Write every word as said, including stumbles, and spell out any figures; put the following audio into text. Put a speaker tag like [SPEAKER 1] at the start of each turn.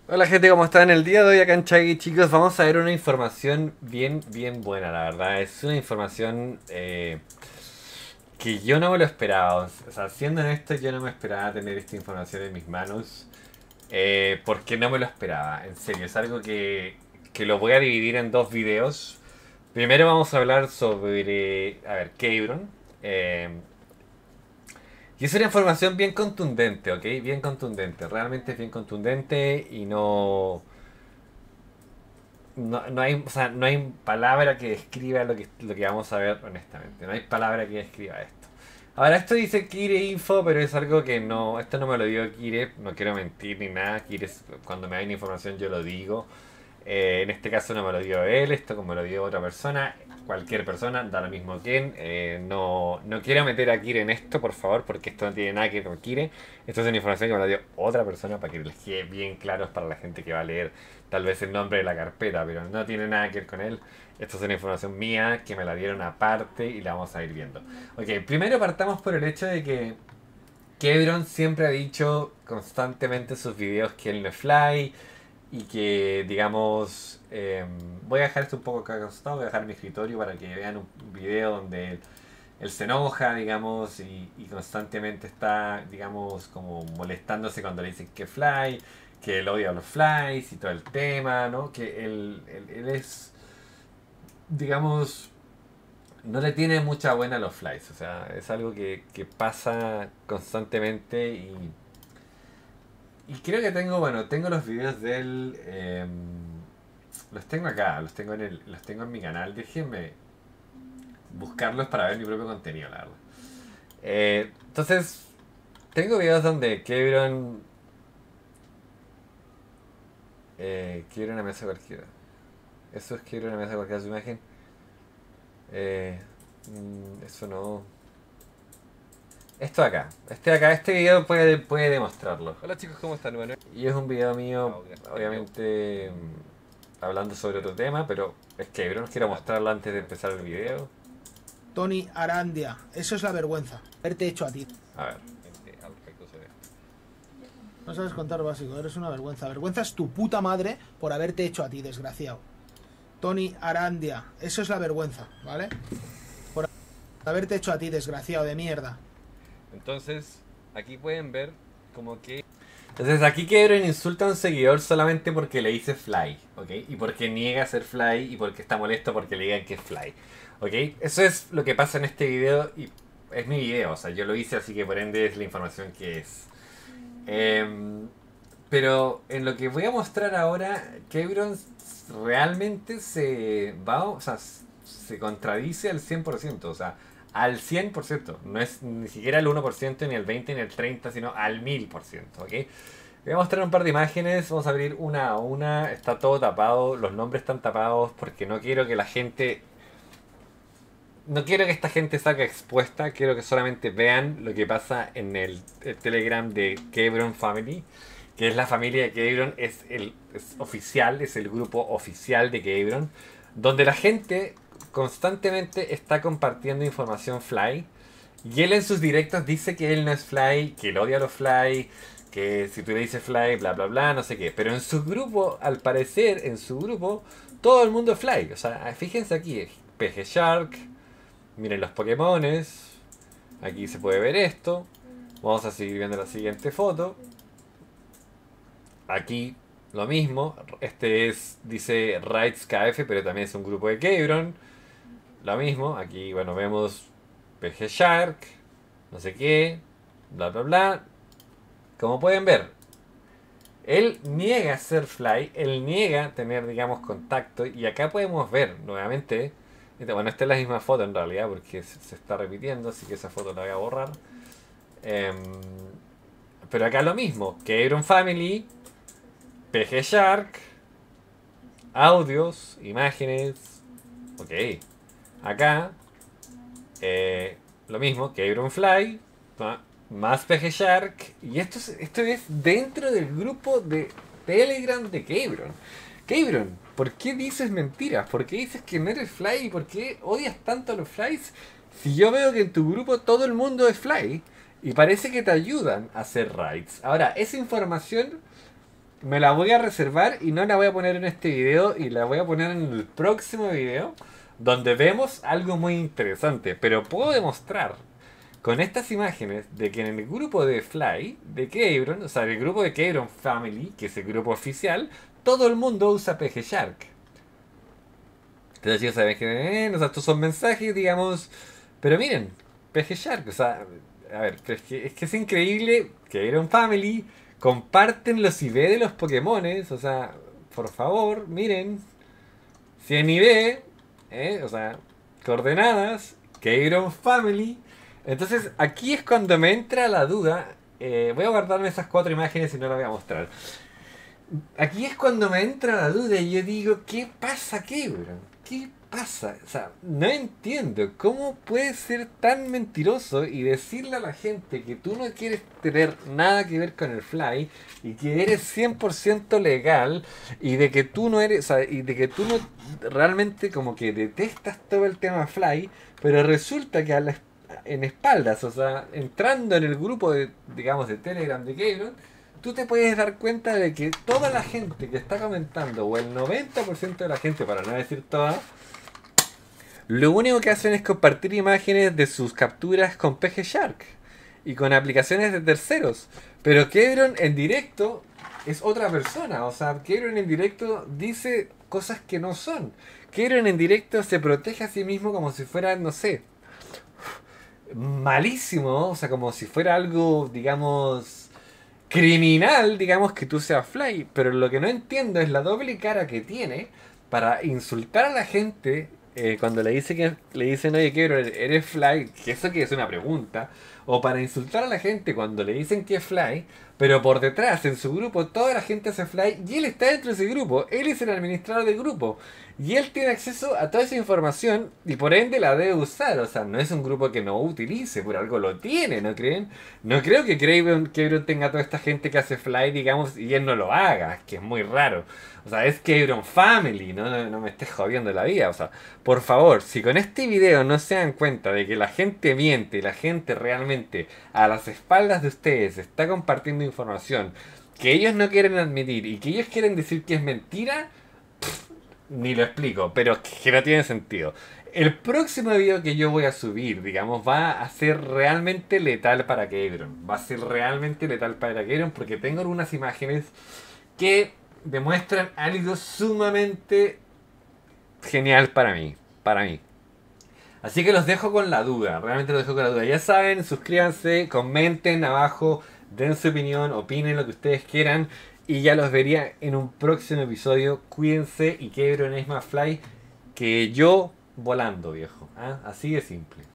[SPEAKER 1] Hola gente, ¿cómo están? El día de hoy acá en Chagui, chicos, vamos a ver una información bien, bien buena, la verdad. Es una información eh, que yo no me lo esperaba. O sea, siendo honesto, yo no me esperaba tener esta información en mis manos. Eh, porque no me lo esperaba, en serio. Es algo que, que lo voy a dividir en dos videos. Primero vamos a hablar sobre, a ver, Kebron. Eh, y es una información bien contundente, ¿ok? Bien contundente. Realmente es bien contundente y no... No, no hay, o sea, no hay palabra que describa lo que, lo que vamos a ver, honestamente. No hay palabra que describa esto. Ahora, esto dice Kire Info, pero es algo que no. Esto no me lo dio Kire, no quiero mentir ni nada. Kire, cuando me da una información, yo lo digo. Eh, en este caso, no me lo dio él, esto como lo dio otra persona. Cualquier persona, da lo mismo quién. Eh, no, no quiero meter a Kire en esto, por favor, porque esto no tiene nada que ver con Kire. Esto es una información que me la dio otra persona para que les quede bien claro para la gente que va a leer tal vez el nombre de la carpeta, pero no tiene nada que ver con él. Esto es una información mía que me la dieron aparte y la vamos a ir viendo. Ok, primero partamos por el hecho de que Kebron siempre ha dicho constantemente en sus videos que él no es Fly y que, digamos, eh, voy a dejar esto un poco acá acostado, voy a dejar mi escritorio para que vean un video donde él, él se enoja, digamos, y, y constantemente está, digamos, como molestándose cuando le dicen que Fly, que él odia a los Flies y todo el tema, ¿no? Que él, él, él es, digamos, no le tiene mucha buena a los Flies, o sea, es algo que, que pasa constantemente y, y creo que tengo, bueno, tengo los videos de él, eh, los tengo acá, los tengo en el, los tengo en mi canal, déjenme buscarlos para ver mi propio contenido, la verdad. Eh, entonces, tengo videos donde Kebron eh, quiere una mesa cualquiera. Eso es quiere una mesa cualquiera su imagen. Eh, mm, eso no. Esto de acá. Este de acá, este video puede, puede demostrarlo.
[SPEAKER 2] Hola chicos, ¿cómo están? Bueno,
[SPEAKER 1] Y es un video
[SPEAKER 2] ah,
[SPEAKER 1] mío,
[SPEAKER 2] gracias.
[SPEAKER 1] obviamente, mm, hablando sobre otro tema, pero es que Kebron quiero mostrarlo antes de empezar el video.
[SPEAKER 3] Tony Arandia, eso es la vergüenza. Haberte hecho a ti.
[SPEAKER 1] A ver.
[SPEAKER 2] Al respecto se ve.
[SPEAKER 3] No sabes contar básico, eres una vergüenza. Vergüenza es tu puta madre por haberte hecho a ti, desgraciado. Tony Arandia, eso es la vergüenza, ¿vale? Por haberte hecho a ti, desgraciado de mierda.
[SPEAKER 2] Entonces, aquí pueden ver como que...
[SPEAKER 1] Entonces aquí Kebron insulta a un seguidor solamente porque le dice Fly, ¿ok? Y porque niega ser Fly y porque está molesto porque le digan que es Fly, ¿ok? Eso es lo que pasa en este video y es mi video, o sea, yo lo hice así que por ende es la información que es. Em, pero en lo que voy a mostrar ahora, Kebron realmente se va, o sea, se contradice al cien por ciento, o sea, al cien por ciento. No es ni siquiera el uno por ciento, ni el veinte por ciento, ni el treinta por ciento, sino al mil por ciento, ¿ok? Voy a mostrar un par de imágenes, vamos a abrir una a una, está todo tapado, los nombres están tapados porque no quiero que la gente... No quiero que esta gente salga expuesta, quiero que solamente vean lo que pasa en el, el Telegram de Kebron Family, que es la familia de Kebron, es el es oficial, es el grupo oficial de Kebron, donde la gente constantemente está compartiendo información Fly, y él en sus directos dice que él no es Fly, que él odia a los Fly, que si tú le dices Fly, bla bla bla, no sé qué, pero en su grupo, al parecer, en su grupo, todo el mundo es Fly, o sea, fíjense aquí, P G Shark, miren los Pokémones. Aquí se puede ver esto. Vamos a seguir viendo la siguiente foto. Aquí lo mismo. Este es, dice Rights K F, pero también es un grupo de Kebron. Lo mismo. Aquí, bueno, vemos P G Shark. No sé qué. Bla, bla, bla. Como pueden ver, él niega ser Fly. Él niega tener, digamos, contacto. Y acá podemos ver nuevamente. Bueno, esta es la misma foto en realidad porque se está repitiendo, así que esa foto la voy a borrar. Eh, pero acá lo mismo, Kebron Family, P G Shark, audios, imágenes, ok. Acá, eh, lo mismo, Kebron Fly, más P G Shark, y esto es, esto es dentro del grupo de Telegram de Kebron. Kebron, ¿por qué dices mentiras? ¿Por qué dices que no eres Fly? ¿Por qué odias tanto a los Flies? Si yo veo que en tu grupo todo el mundo es Fly y parece que te ayudan a hacer raids. Ahora, esa información me la voy a reservar y no la voy a poner en este video y la voy a poner en el próximo video donde vemos algo muy interesante. Pero puedo demostrar con estas imágenes de que en el grupo de Fly, de Kebron, o sea, el grupo de Kebron Family, que es el grupo oficial, todo el mundo usa P G Shark. Entonces ya saben que, eh, o sea, estos son mensajes, digamos, pero miren, P G Shark, o sea, a ver, pero es que es, que es increíble que Kebron Family comparten los I V de los Pokémones, o sea, por favor, miren, cien I V, eh, o sea, coordenadas, Kebron Family. Entonces aquí es cuando me entra la duda. Eh, voy a guardarme esas cuatro imágenes y no las voy a mostrar. Aquí es cuando me entra la duda y yo digo, ¿qué pasa aquí, bro? ¿Qué pasa? O sea, no entiendo cómo puedes ser tan mentiroso y decirle a la gente que tú no quieres tener nada que ver con el Fly y que eres cien por ciento legal y de que tú no eres, o sea, y de que tú no realmente como que detestas todo el tema Fly, pero resulta que a la en espaldas, o sea, entrando en el grupo de, digamos, de Telegram de Kebron, tú te puedes dar cuenta de que toda la gente que está comentando, o el noventa por ciento de la gente, para no decir toda, lo único que hacen es compartir imágenes de sus capturas con P G Shark y con aplicaciones de terceros. Pero Kebron en directo es otra persona, o sea, Kebron en directo dice cosas que no son. Kebron en directo se protege a sí mismo como si fuera, no sé, malísimo, o sea, como si fuera algo, digamos, criminal, digamos, que tú seas Fly. Pero lo que no entiendo es la doble cara que tiene para insultar a la gente eh, cuando le dice que le dicen, oye, quiero, eres Fly, que eso que es una pregunta, o para insultar a la gente cuando le dicen que es Fly, pero por detrás, en su grupo, toda la gente hace Fly y él está dentro de ese grupo, él es el administrador del grupo. Y él tiene acceso a toda esa información y por ende la debe usar. O sea, no es un grupo que no utilice, por algo lo tiene, ¿no creen? No creo que Kebron tenga toda esta gente que hace Fly, digamos, y él no lo haga, que es muy raro. O sea, es Kebron Family, ¿no? No, no me estés jodiendo la vida. O sea, por favor, si con este video no se dan cuenta de que la gente miente, la gente realmente a las espaldas de ustedes está compartiendo información que ellos no quieren admitir y que ellos quieren decir que es mentira, ni lo explico, pero que no tiene sentido. El próximo video que yo voy a subir, digamos, va a ser realmente letal para Kebron. Va a ser realmente letal para Kebron porque tengo algunas imágenes que demuestran algo sumamente genial para mí. Para mí. Así que los dejo con la duda, realmente los dejo con la duda. Ya saben, suscríbanse, comenten abajo, den su opinión, opinen lo que ustedes quieran. Y ya los vería en un próximo episodio. Cuídense y Kebron es más Fly que yo volando, viejo. ¿Ah? Así de simple.